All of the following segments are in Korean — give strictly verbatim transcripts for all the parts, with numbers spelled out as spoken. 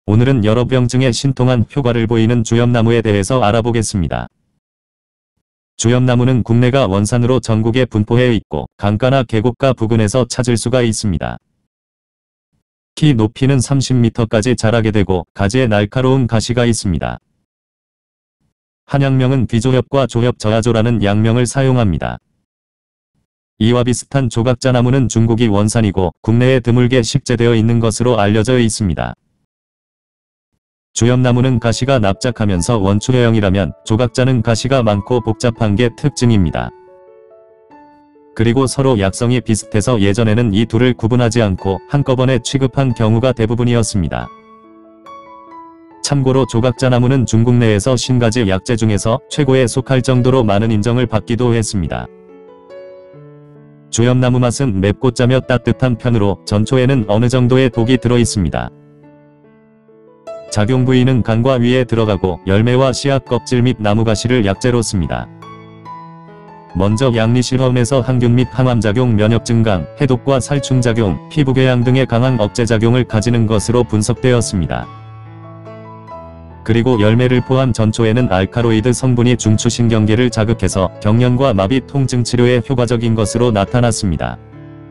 오늘은 여러 병증에 신통한 효과를 보이는 주엽나무에 대해서 알아보겠습니다. 주엽나무는 국내가 원산으로 전국에 분포해 있고 강가나 계곡가 부근에서 찾을 수가 있습니다. 키 높이는 삼십 미터까지 자라게 되고 가지에 날카로운 가시가 있습니다. 한약명은 귀조엽과 조엽저하조라는 약명을 사용합니다. 이와 비슷한 조각자나무는 중국이 원산이고 국내에 드물게 식재되어 있는 것으로 알려져 있습니다. 주엽나무는 가시가 납작하면서 원추여형이라면 조각자는 가시가 많고 복잡한 게 특징입니다. 그리고 서로 약성이 비슷해서 예전에는 이 둘을 구분하지 않고 한꺼번에 취급한 경우가 대부분이었습니다. 참고로 조각자나무는 중국 내에서 신가지 약재 중에서 최고에 속할 정도로 많은 인정을 받기도 했습니다. 주엽나무 맛은 맵고 짜며 따뜻한 편으로 전초에는 어느 정도의 독이 들어 있습니다. 작용 부위는 간과 위에 들어가고 열매와 씨앗 껍질 및 나무가시를 약재로 씁니다. 먼저 양리실험에서 항균 및 항암작용, 면역 증강, 해독과 살충작용, 피부궤양 등의 강한 억제작용을 가지는 것으로 분석되었습니다. 그리고 열매를 포함 전초에는 알카로이드 성분이 중추신경계를 자극해서 경련과 마비 통증 치료에 효과적인 것으로 나타났습니다.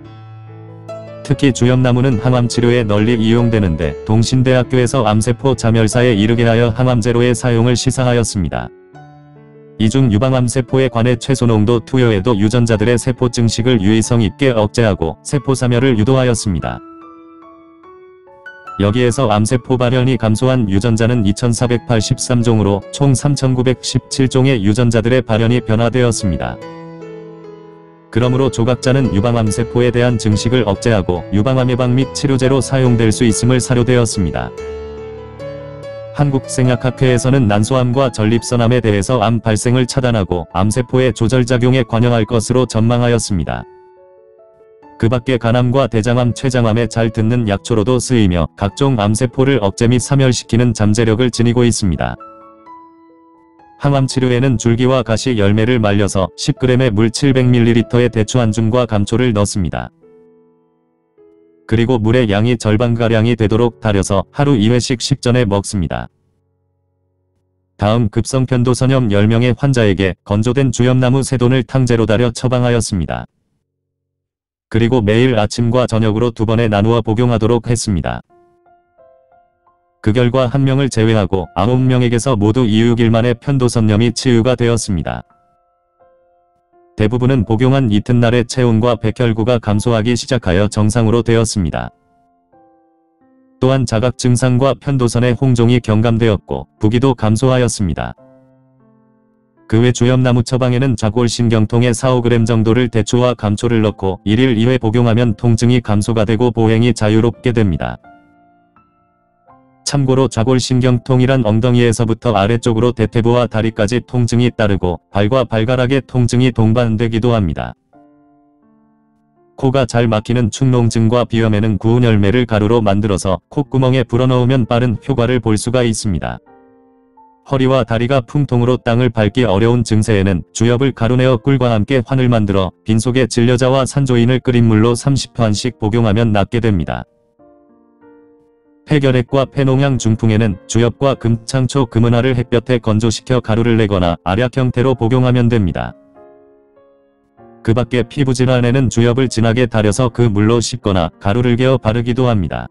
특히 주엽나무는 항암 치료에 널리 이용되는데 동신대학교에서 암세포 자멸사에 이르게 하여 항암제로의 사용을 시사하였습니다. 이중 유방암세포에 관해 최소농도 투여에도 유전자들의 세포 증식을 유의성 있게 억제하고 세포 사멸을 유도하였습니다. 여기에서 암세포 발현이 감소한 유전자는 이천사백팔십삼 종으로 총 삼천구백십칠 종의 유전자들의 발현이 변화되었습니다. 그러므로 조각자는 유방암세포에 대한 증식을 억제하고 유방암 예방 및 치료제로 사용될 수 있음을 사료되었습니다. 한국생약학회에서는 난소암과 전립선암에 대해서 암 발생을 차단하고 암세포의 조절작용에 관여할 것으로 전망하였습니다. 그 밖에 간암과 대장암, 췌장암에 잘 듣는 약초로도 쓰이며 각종 암세포를 억제 및 사멸시키는 잠재력을 지니고 있습니다. 항암 치료에는 줄기와 가시, 열매를 말려서 십 그램의 물 칠백 밀리리터에 대추 한 줌과 감초를 넣습니다. 그리고 물의 양이 절반가량이 되도록 달여서 하루 이 회씩 식전에 먹습니다. 다음 급성편도선염 열 명의 환자에게 건조된 주엽나무 세 돈을 탕제로 달여 처방하였습니다. 그리고 매일 아침과 저녁으로 두 번에 나누어 복용하도록 했습니다. 그 결과 한 명을 제외하고 아홉 명에게서 모두 이육 일 만에 편도선염이 치유가 되었습니다. 대부분은 복용한 이튿날에 체온과 백혈구가 감소하기 시작하여 정상으로 되었습니다. 또한 자각 증상과 편도선의 홍종이 경감되었고 부기도 감소하였습니다. 그 외 주엽나무 처방에는 좌골신경통에 사, 오 그램 정도를 대추와 감초를 넣고 일 일 이 회 복용하면 통증이 감소가 되고 보행이 자유롭게 됩니다. 참고로 좌골신경통이란 엉덩이에서부터 아래쪽으로 대퇴부와 다리까지 통증이 따르고 발과 발가락에 통증이 동반되기도 합니다. 코가 잘 막히는 축농증과 비염에는 구운 열매를 가루로 만들어서 콧구멍에 불어넣으면 빠른 효과를 볼 수가 있습니다. 허리와 다리가 풍통으로 땅을 밟기 어려운 증세에는 주엽을 가루내어 꿀과 함께 환을 만들어 빈속에 진려자와 산조인을 끓인 물로 삼십 환씩 복용하면 낫게 됩니다. 폐결핵과 폐농양 중풍에는 주엽과 금창초, 금은화를 햇볕에 건조시켜 가루를 내거나 알약 형태로 복용하면 됩니다. 그 밖에 피부질환에는 주엽을 진하게 달여서 그 물로 씻거나 가루를 개어 바르기도 합니다.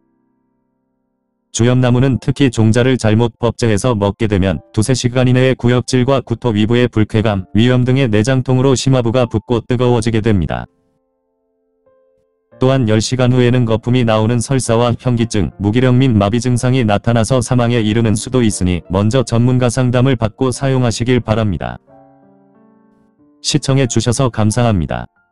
주엽나무는 특히 종자를 잘못 법제해서 먹게 되면 두세 시간 이내에 구역질과 구토, 위부의 불쾌감, 위염 등의 내장통으로 심화부가 붓고 뜨거워지게 됩니다. 또한 열 시간 후에는 거품이 나오는 설사와 현기증, 무기력 및 마비 증상이 나타나서 사망에 이르는 수도 있으니 먼저 전문가 상담을 받고 사용하시길 바랍니다. 시청해 주셔서 감사합니다.